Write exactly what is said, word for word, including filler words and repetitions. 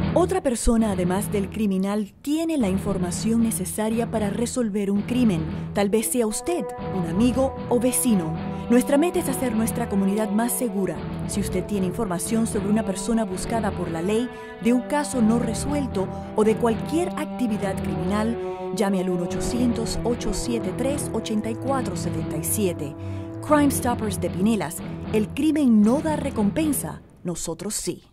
Otra persona, además del criminal, tiene la información necesaria para resolver un crimen. Tal vez sea usted, un amigo o vecino. Nuestra meta es hacer nuestra comunidad más segura. Si usted tiene información sobre una persona buscada por la ley, de un caso no resuelto o de cualquier actividad criminal, llame al uno ochocientos, ocho siete tres, ocho cuatro siete siete. Crime Stoppers de Pinellas. El crimen no da recompensa, nosotros sí.